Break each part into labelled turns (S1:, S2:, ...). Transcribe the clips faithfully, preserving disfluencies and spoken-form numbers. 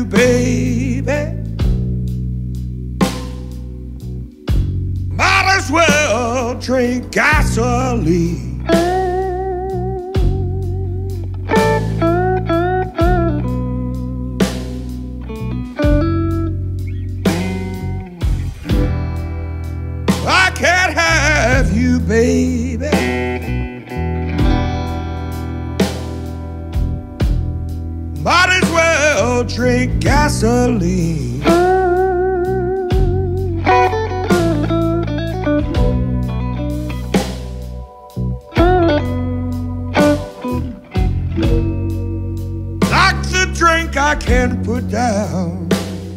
S1: you, baby. Might as well drink gasoline. I can't have you, baby. Might as well drink gasoline. Like the drink I can't put down.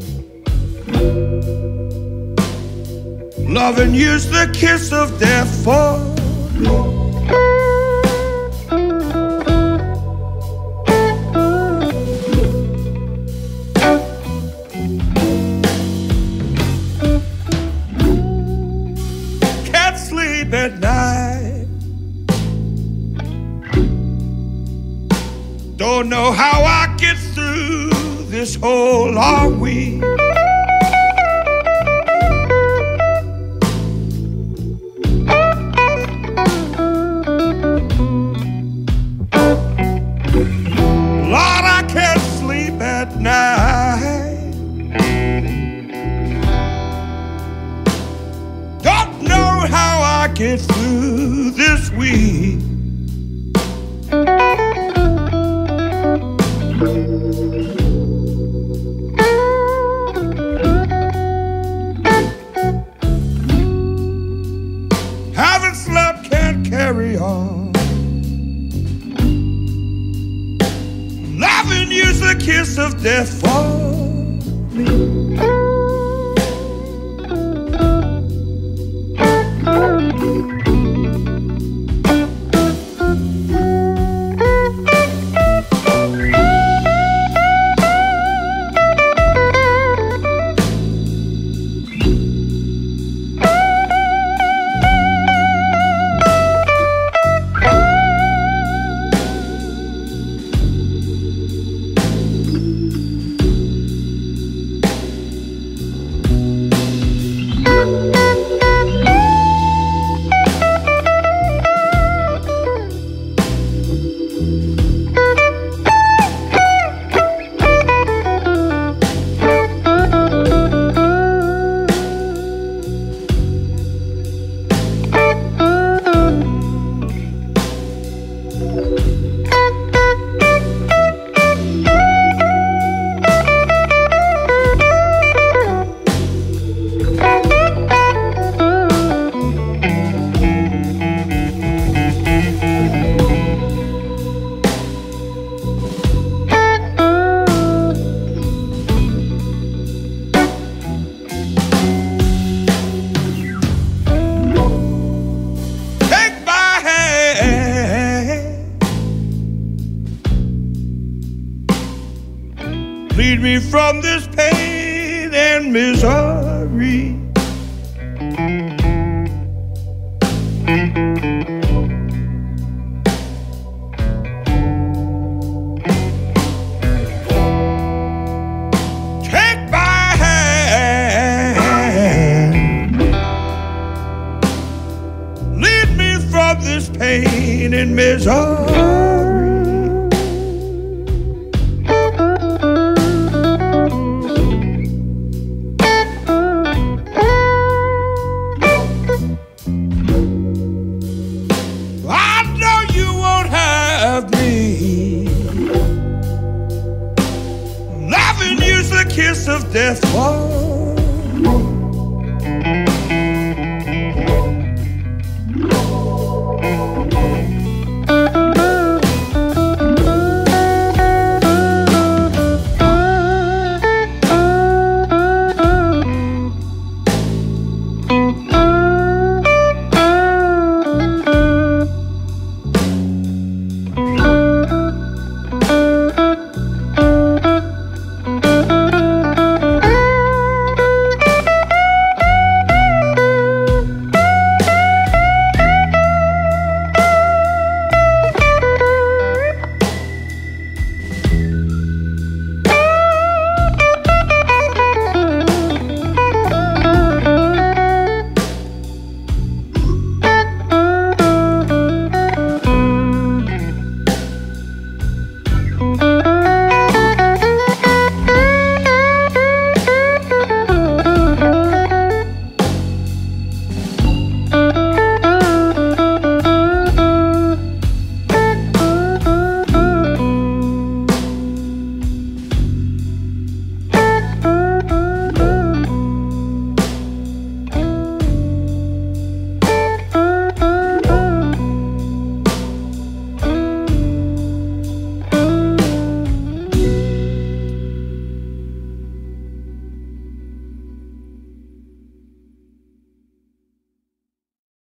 S1: Loving you's the kiss of death for me. At night, don't know how I get through this whole long week. Lord, I can't sleep at night. Don't know how I get through this week. Haven't slept, can't carry on. Loving you's the kiss of death for me. Lead me from this pain and misery. Take my hand. Lead me from this pain and misery. Kiss of death for